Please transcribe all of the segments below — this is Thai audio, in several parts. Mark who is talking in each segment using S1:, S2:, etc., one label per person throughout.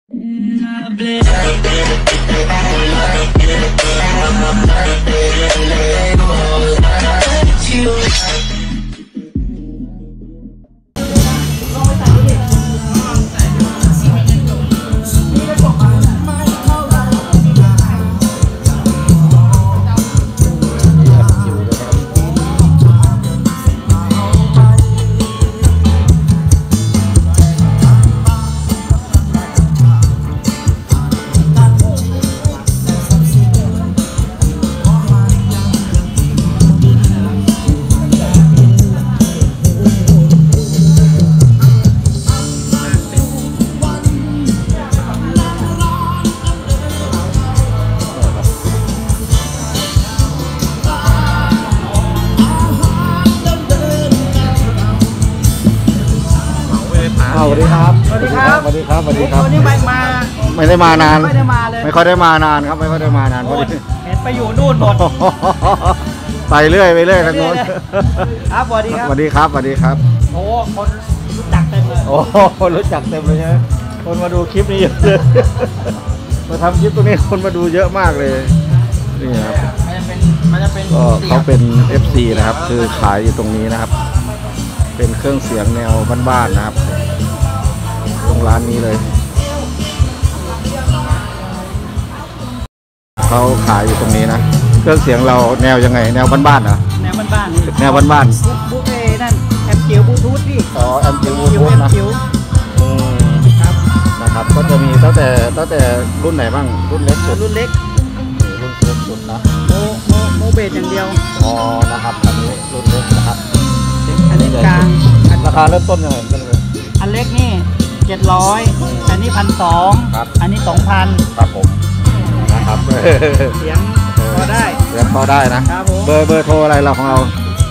S1: สวัสดีครับ
S2: สวัสดีครับ
S1: สวัสดีครับสวัสดีครับ
S2: วันนี้
S1: ไม่ได้มานาน
S2: ไม่ได้มาเลย
S1: ไม่ค่อยได้มานานครับไม่ค่อยได้มานานพอดี
S2: เห็นไปอยู่นู่นหมด
S1: ไปเรื่อยไปเรื่อยทางโน้น
S2: ครับสวัสดีครับ
S1: สวัสดีครับสวัสดีครับ
S2: โอ้คนรู้จักเต็มเลย
S1: โอ้คนรู้จักเต็มเลยใช่ไหมคนมาดูคลิปนี้เยอะเลยมาทำคลิปตรงนี้คนมาดูเยอะมากเลยนี่ครับ
S2: มันจะเป็น
S1: ก็เขาเป็น FC นะครับคือขายอยู่ตรงนี้นะครับเป็นเครื่องเสียงแนวบ้านๆนะครับตรงร้านนี้เลยเขาขายอยู่ตรงนี้นะเครื่องเสียงเราแนวยังไงแนวบ้านๆเหรอ
S2: แนวบ้านๆ
S1: แนวบ้าน
S2: ๆบุ๊กนั่นแอมจิ๋วบลูทูธพี่
S1: อ๋อแอมจิ๋วบลูทูธนะ
S2: ครับ
S1: นะครับก็จะมีตั้งแต่รุ่นไหนบ้างรุ่นเล็กสุด
S2: รุ่นเล็ก
S1: สุดนะ
S2: โมเบสอย่างเดียว
S1: อ๋อนะครับอันนี้รุ่นเล็กนะครับ
S2: อันนี้กลาง
S1: ราคาเริ่มต้นยังไงกันเลย
S2: อันเล็กนี่700อันนี้1,200
S1: ครับ
S2: อันนี้2,000
S1: ครับผมนะครับ
S2: เสียงพอได้
S1: นะครับผมเบอร์โทรอะไรเราของเรา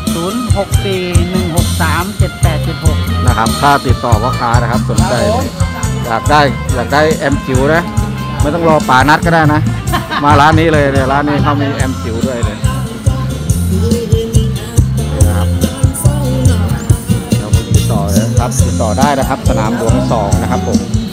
S2: 0641637876
S1: นะครับถ้าติดต่อพ่อค้านะครับสนใจอยากได้แอมจิ๋วนะไม่ต้องรอป่านัดก็ได้นะมาร้านนี้เลยร้านนี้เขามีแอมจิ๋วด้วยเลยนะครับเราติดต่อเลยครับติดต่อได้นะครับสนามหลวง2นะครับผม